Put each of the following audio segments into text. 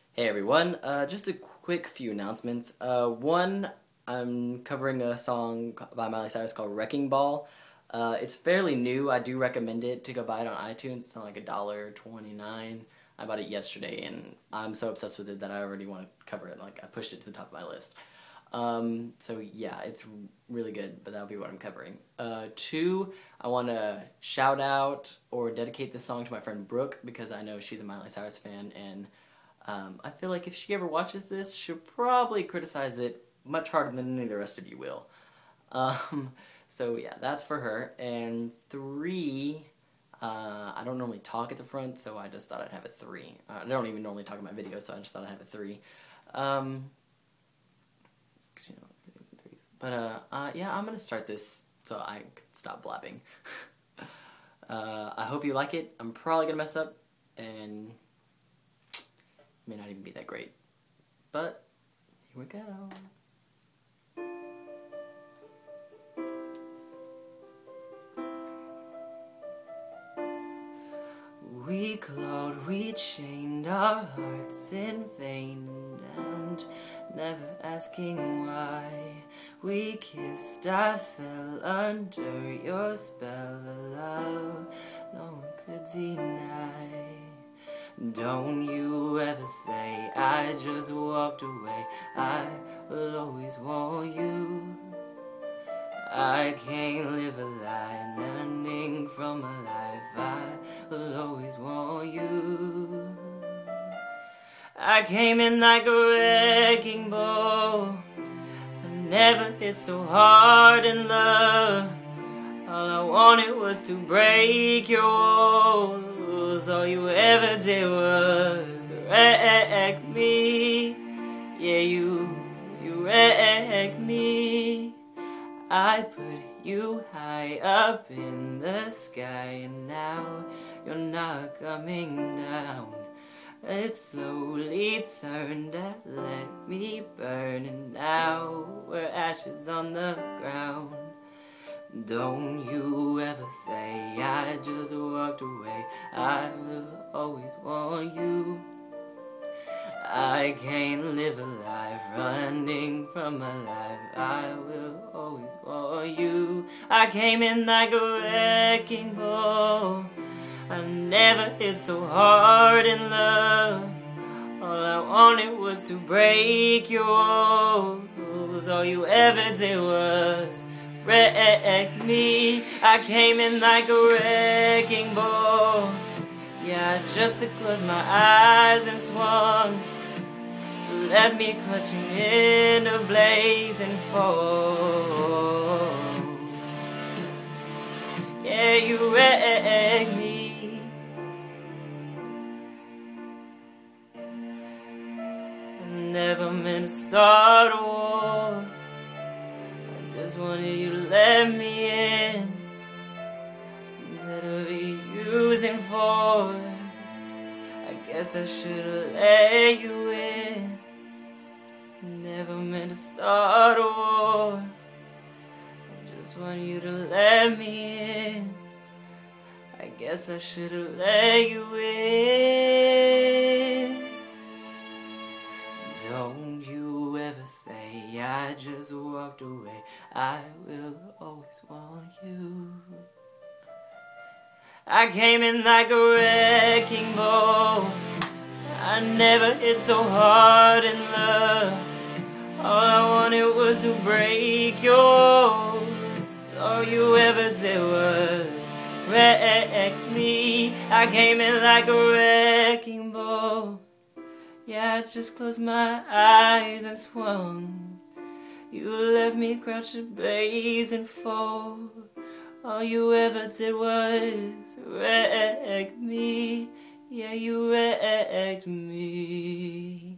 Hey everyone, just a quick few announcements. One, I'm covering a song by Miley Cyrus called Wrecking Ball. It's fairly new. I do recommend it to go buy it on iTunes. It's only like $1.29. I bought it yesterday and I'm so obsessed with it that I already want to cover it. Like I pushed it to the top of my list. So yeah, it's really good, but that'll be what I'm covering. Two, I want to shout out or dedicate this song to my friend Brooke because I know she's a Miley Cyrus fan and I feel like if she ever watches this, she'll probably criticize it much harder than any of the rest of you will. So yeah, that's for her. And three, I don't normally talk at the front, so I just thought I'd have a three. I don't even normally talk in my videos, so I just thought I'd have a three. 'Cause, you know, everything's in threes. But yeah, I'm gonna start this so I can stop blabbing. I hope you like it. I'm probably gonna mess up, and may not even be that great. But here we go. We clawed, we chained our hearts in vain, and never asking why. We kissed, I fell under your spell of love, no one could deny. Don't you ever say I just walked away, I will always want you. I can't live a lie, learning from a life, I will always want you. I came in like a wrecking ball, I never hit so hard in love. All I wanted was to break your walls, all you ever did was wreck me. Yeah, you wrecked me. I put you high up in the sky, and now you're not coming down. It slowly turned and let me burn, and now we're ashes on the ground. Don't you ever say I just walked away, I will always want you. I can't live a life running from my life, I will always want you. I came in like a wrecking ball, I never hit so hard in love. All I wanted was to break your walls, all you ever did was wreck me. I came in like a wrecking ball, yeah, just to close my eyes and swung. Left me clutching in a blazing fall. Yeah, you wrecked me. I never meant to start a war, I just wanted you to let me in. Instead of using force, I guess I should've let you in. Never meant to start a war, I just want you to let me in. I guess I should've let you in. Don't you ever say I just walked away, I will always want you. I came in like a wrecking ball, I never hit so hard in love. All I wanted was to break yours, all you ever did was wreck me. I came in like a wrecking ball, yeah, I just closed my eyes and swung. You left me crouched at base and fall. All you ever did was wreck me. Yeah, you wrecked me.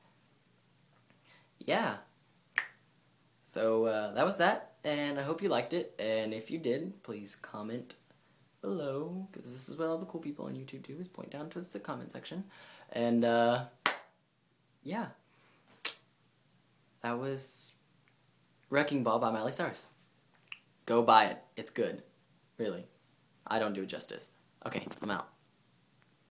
Yeah. So that was that, and I hope you liked it. And if you did, please comment below, because this is what all the cool people on YouTube do, is point down towards the comment section. And yeah, that was Wrecking Ball by Miley Cyrus. Go buy it. It's good. Really. I don't do it justice. Okay, I'm out.